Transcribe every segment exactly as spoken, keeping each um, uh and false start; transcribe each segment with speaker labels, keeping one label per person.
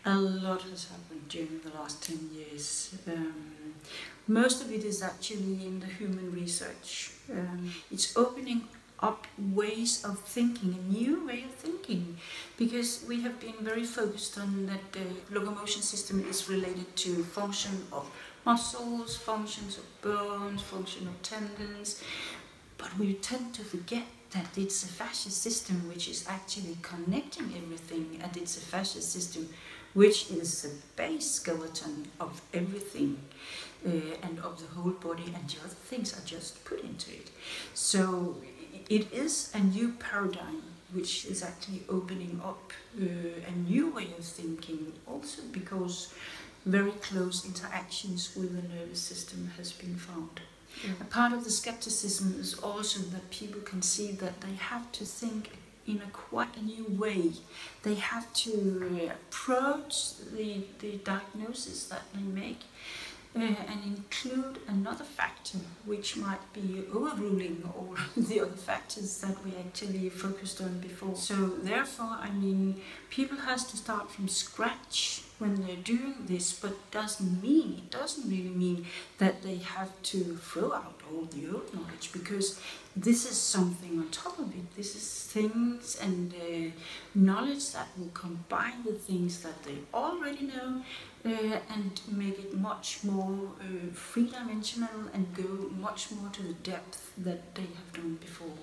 Speaker 1: A lot has happened during the last ten years. Um, most of it is actually in the human research. Um, it's opening up ways of thinking, a new way of thinking, because we have been very focused on that the locomotion system is related to function of muscles, functions of bones, function of tendons, but we tend to forget that it's a fascia system which is actually connecting everything, and it's a fascia system which is the base skeleton of everything uh, and of the whole body, and the other things are just put into it. So it is a new paradigm which is actually opening up uh, a new way of thinking, also because very close interactions with the nervous system has been found. Mm. A part of the skepticism is also that people can see that they have to think in a quite a new way. They have to approach the, the diagnosis that they make uh, and include another factor which might be overruling all the other factors that we actually focused on before. So therefore, I mean, people has to start from scratch when they're doing this, but doesn't mean, it doesn't really mean that they have to throw out all the old knowledge, because this is something on top of it. This is things and uh, knowledge that will combine the things that they already know uh, and make it much more uh, three-dimensional and go much more to the depth that they have done before.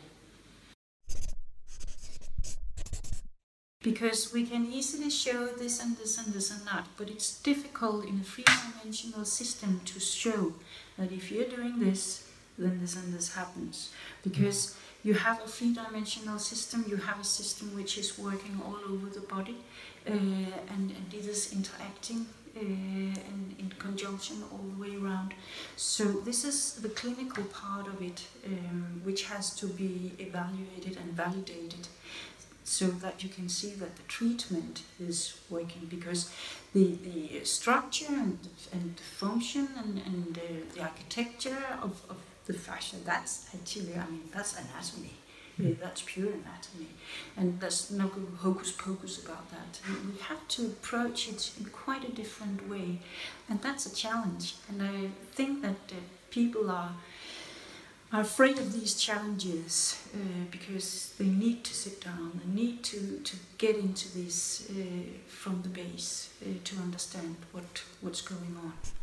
Speaker 1: Because we can easily show this and this and this and that, but it's difficult in a three-dimensional system to show that if you're doing this, then this and this happens. Because you have a three-dimensional system, you have a system which is working all over the body, uh, and, and it is interacting uh, in, in conjunction all the way around. So this is the clinical part of it, um, which has to be evaluated and validated, so that you can see that the treatment is working, because the, the structure and, and the function and, and uh, the architecture of, of the fascia, that's actually, I mean, that's anatomy. Mm. That's pure anatomy. And there's no hocus pocus about that. We have to approach it in quite a different way. And that's a challenge. And I think that uh, people are are afraid of these challenges uh, because they need to sit down, they need to, to get into this uh, from the base uh, to understand what, what's going on.